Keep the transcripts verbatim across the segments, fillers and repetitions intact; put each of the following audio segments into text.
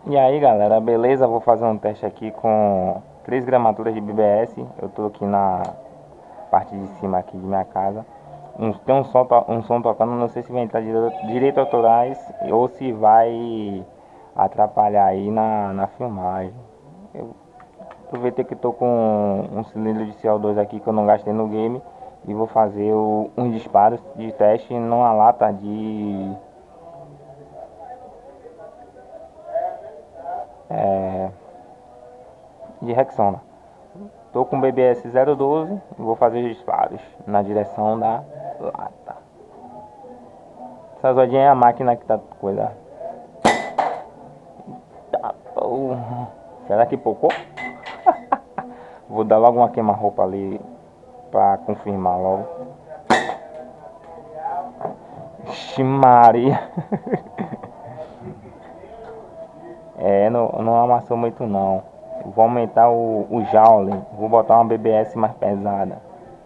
E aí galera, beleza? Vou fazer um teste aqui com três gramaturas de B B S. Eu tô aqui na parte de cima aqui de minha casa. Um, tem um som, to- um som tocando, não sei se vai entrar direito, direito autorais ou se vai atrapalhar aí na, na filmagem. Eu aproveitei que tô com um cilindro de C O dois aqui que eu não gastei no game e vou fazer o, uns disparos de teste numa lata de é, de Rexona. Tô com B B S zero doze e vou fazer os disparos na direção da lata. Essa zoadinha é a máquina que tá coisa. Tá, porra. Será que pocou? Vou dar logo uma queima-roupa ali pra confirmar logo. Ixi Maria. É, não, não amassou muito não. Vou aumentar o, o joule. Vou botar uma B B S mais pesada.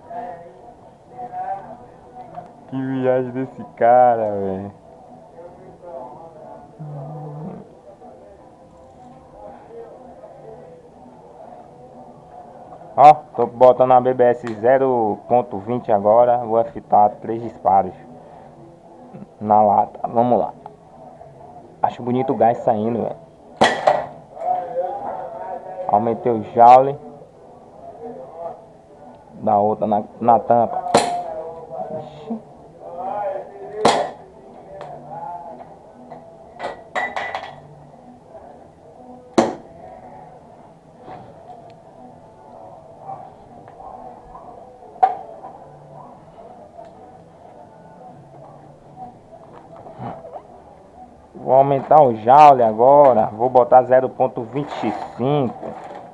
Que viagem desse cara, velho. Ó, tô botando a B B S zero ponto vinte agora. Vou fitar três disparos na lata. Vamos lá. Acho bonito o gás saindo, velho. Aumentei o joule da outra na, na tampa. Ixi. Vou aumentar o joule agora. Vou botar zero ponto vinte e cinco.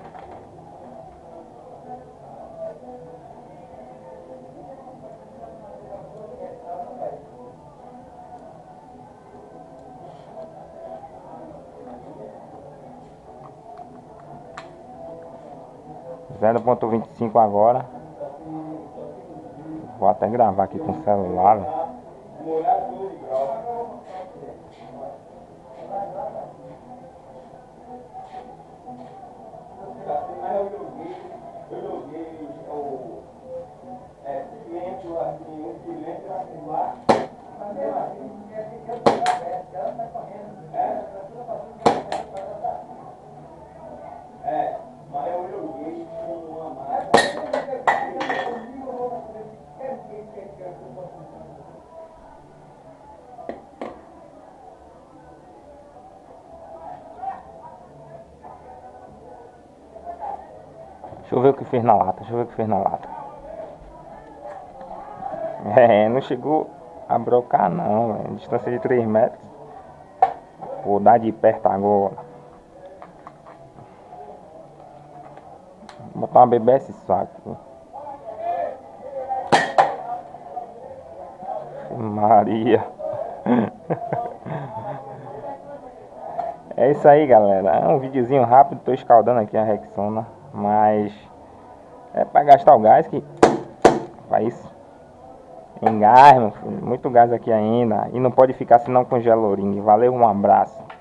zero ponto vinte e cinco agora. Vou até gravar aqui com o celular. Deixa eu ver o que fez na lata, deixa eu ver o que fez na lata. É, não chegou a brocar não, véio. Distância de três metros. Vou dar de perto agora. Vou botar uma B B S só aqui. Maria. É isso aí, galera. É um videozinho rápido. Tô escaldando aqui a Rexona. Mas é pra gastar o gás que faz em gás, meu filho. Muito gás aqui ainda. E não pode ficar senão com gelorinho. Valeu, um abraço.